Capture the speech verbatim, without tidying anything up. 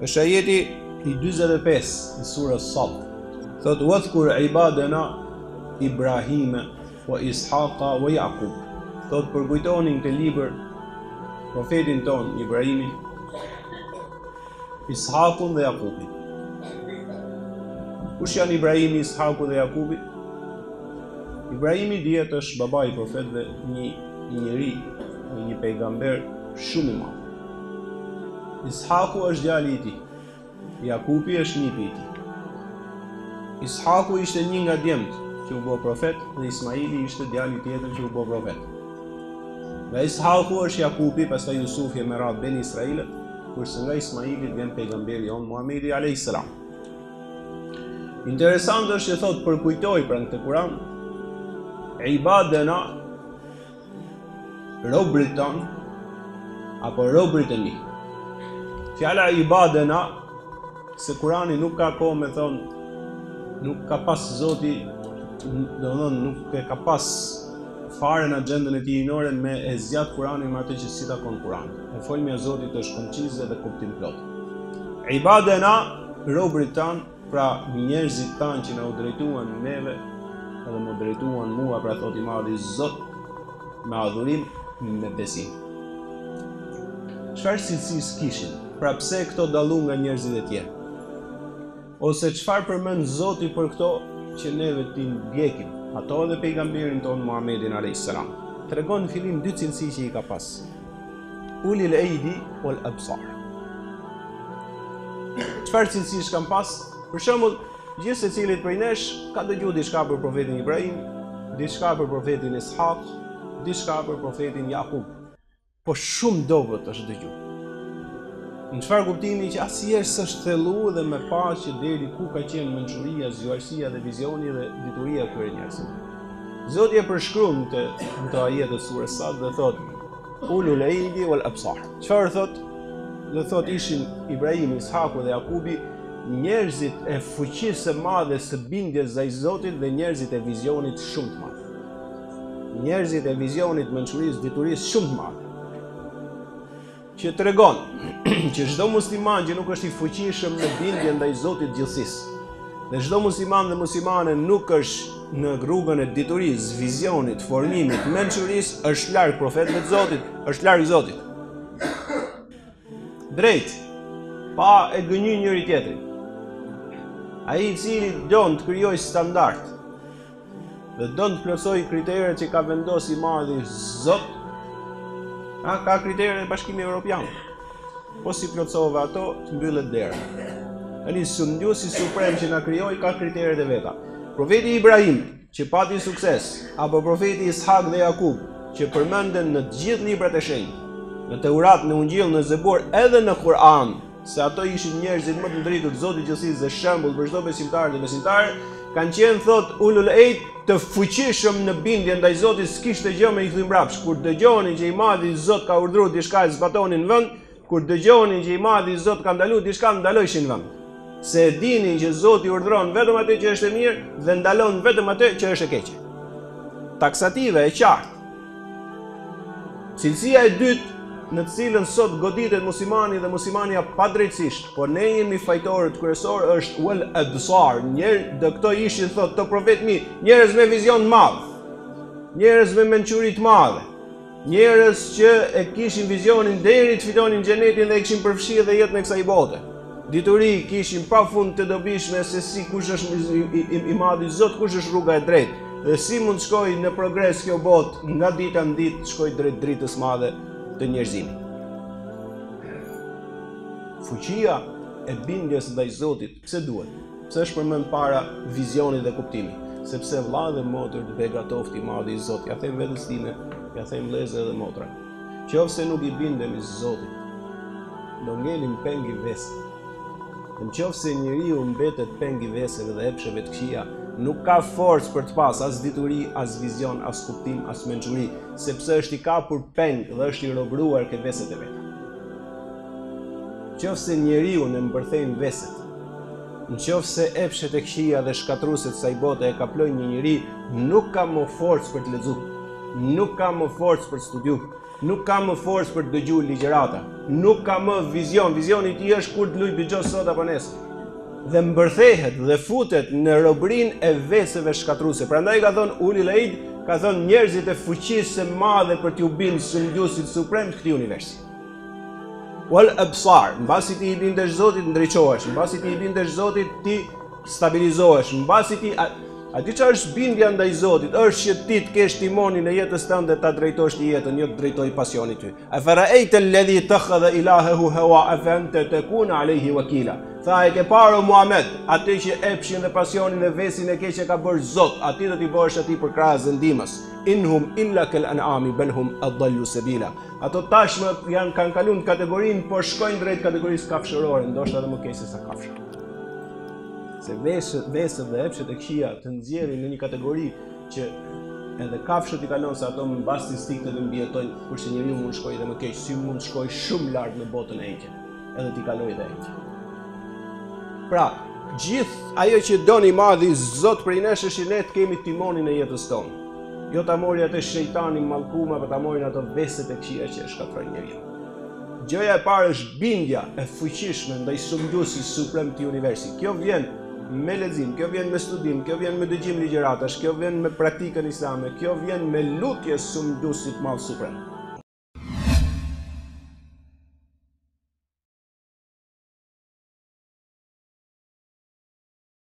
Është ajeti i dyzet e pesë i surës Sad. Thot wadhkur ibadana Ibrahime wa Ishaqa wa Yaqub. Thot përkujtonin këtë libër profetin ton Ibrahimin, Ishaqun dhe Jakubin. Kush janë Ibrahimi, Ishaku dhe Jakubi? Ibrahimi dihet është baba i profetëve, një njeri, një pejgamber shumë i madh. Ishaku është djali i tij. Jakubi është nipi i tij. Ishaku ishte një nga djemt që u bë profet dhe Ismaili ishte djali tjetër që u bë profet. Nga Ishaku është Jakubi, pastaj Jusufi e merrat ben Israilit, kurse nga Ismaili vjen pejgamberi jon Muhamedi alayhis salam. Interesant është që thot përkujtoj pra në këtë Kur'an ibadena, robrit ton apo robrit e mi. Fjala ibadena, se Kurani nuk ka kohë me thonë, nuk ka pas Zoti, do thonë nuk e ka pas fare në agjendën e tij inore me e zgjat Kuranin me atë që si takon Kurani. E folmja e Zotit është koncize dhe kuptim plot. Ibadena, robrit tan, pra njerëzit tan që na u drejtuan neve, edhe më drejtuan mua, pra thot i madhi Zot, me adhurim, me besim. Çfarë cilësisë kishin? Pra pse këto dallun nga njerëzit e tjerë? Ose çfarë përmend Zoti për këto që neve ti ndjekim? Ato edhe pejgamberin ton Muhammedin alayhis salam. Tregon në fillim dy cilësi që i ka pas. Ulil aidi wal absar. Çfarë cilësish kanë pas? Për shembull, gjithë secilit prej nesh ka dëgjuar diçka për profetin Ibrahim, diçka për profetin Ishaq, diçka për profetin Jakub. Po shumë dobët është dëgjuar. Në çfarë kuptimi që asnjëherë s'është thelluar dhe me pa që deri ku ka qenë mençuria, zgjuarësia dhe vizioni dhe dituria këtyre njerëzve. Zoti e përshkruan të këtë ajet të surës Sad dhe thot ulul aidi wal absar. Çfarë thot? Dhe thot ishin Ibrahim, Ishaku dhe Jakubi njerëzit e fuqisë së madhe së bindjes ndaj Zotit dhe njerëzit e vizionit shumë të madh. Njerëzit e vizionit mençurisë, diturisë shumë të madh. Që tregon që çdo musliman që nuk është i fuqishëm në bindje ndaj Zotit gjithësisë, dhe çdo musliman dhe muslimane nuk është në rrugën e diturisë, vizionit, formimit, mençurisë, është larg profetëve të Zotit, është larg Zotit. Drejt, pa e gënjy njëri tjetrin. Ai i cili don të krijojë standard dhe don të plotësojë kriteret që ka vendosur i madhi Zot, a ka kriteret e Bashkimit Evropian. Po si plotësove ato, të mbyllet dera. Tani Sundusi Suprem që na krijoi ka kriteret e veta. Profeti Ibrahim, që pati sukses, apo profeti Ishak dhe Jakub, që përmenden në të gjithë librat e shenjtë, në Teurat, në Ungjil, në Zebur, edhe në Kur'an, se ato ishin njerëzit më të drejtë të Zotit gjithësisë dhe shembull për çdo besimtar dhe besimtare, kanë qenë thot ulul aid të fuqishëm në bindje ndaj Zotit, s'kishte gjë me i thym mbrapsh. Kur dëgjonin që i madhi Zot ka urdhëruar diçka e zbatonin në vend, kur dëgjonin që i madhi Zot ka ndaluar diçka, ndalojshin në vend. Se e dinin që Zoti urdhëron vetëm atë që është e mirë dhe ndalon vetëm atë që është e keqe. Taksative e qartë. Cilësia e dytë në të cilën sot goditet muslimani dhe muslimania padrejtësisht, por ne jemi fajtorët kryesor është wal absar. Njerë dhe këto ishin thot të profet mi, njerëz me vizion të madh, njerëz me mençuri të madhe, njerëz që e kishin vizionin deri të fitonin xhenetin dhe e kishin përfshirë dhe jetën e kësaj bote. Dituri kishin pafund të dobishme se si kush është i, i, i, i madhi Zot, kush është rruga e drejtë dhe si mund të shkojë në progres kjo botë nga dita në ditë të shkojë drejt dritës madhe të njerëzimit. Fuqia e bindjes ndaj Zotit, pse duhet? Pse është përmend para vizionit dhe kuptimit? Sepse vëlla dhe motër të begatofti i madhi i Zotit, ja them vetes time, ja them vëllezër dhe motra. Qofse nuk i bindemi Zotit, do ngelim peng i vesë. Nëse njeriu mbetet peng i vesëve dhe epsheve të këqija, nuk ka forcë për të pas as dituri, as vizion, as kuptim, as mençuri, sepse është i kapur peng dhe është i robëruar ke veset e veta. Nëse njeriu në mbërthejnë veset, nëse epshet e këqija dhe shkatruesit saj bote e kaplojnë një njeri, nuk ka më forcë për të lexuar, nuk ka më forcë për studiu, nuk ka më forcë për të dëgjuar ligjërata, nuk ka më vizion, vizioni i tij është kur të luaj bixhos sot apo nesër. Dhe mbërthehet dhe futet në robërinë e veseve shkatruese. Prandaj ka thënë Ulil Aid, ka thënë njerëzit e fuqisë së madhe për t'u bindë sundjuesit suprem të këtij universi. Wal absar, mbasi ti i bindesh Zotit ndriçohesh, mbasi ti i bindesh Zotit ti stabilizohesh, mbasi ti a, a di çfarë është bindja ndaj Zotit? Është që ti të kesh timonin e jetës tënde ta drejtosh ti jetën, jo të drejtoj pasionit ty. Afara'ayta alladhi takhadha ilahahu hawa afa anta takuna alayhi wakila. Tha e ke parë Muhammed, atë që epshin dhe pasionin dhe vesin e keq e ka bërë Zot, aty do t'i bësh atij për krahas dhe ndihmës. Inhum illa kal an'ami bal hum adallu sabila. Ato tashmë janë kanë kaluar në kategorinë, por shkojnë drejt kategorisë kafshërore, ndoshta edhe më keq se sa kafshë. Se vesët, vesët dhe epshet e këqija të nxjerrin në një kategori që edhe kafshët i kalon se ato mbas instiktet e mbijetojnë, kurse njeriu mund shkojë edhe më keq, si mund shkojë shumë lart në botën e heqje, edhe ti kaloj dhe heqje. Pra, gjithë ajo që doni madhi Zot prej nesh është ne të kemi timonin e jetës tonë. Jo ta mori atë shejtani mallkuma, por ta morin ato veset e këqija që e shkatrojnë njeriu. Gjëja e parë është bindja e fuqishme ndaj sundjuesit suprem të universit. Kjo vjen me lexim, kjo vjen me studim, kjo vjen me dëgjim ligjëratash, kjo vjen me praktikën islame, kjo vjen me lutje sundjuesit madh suprem.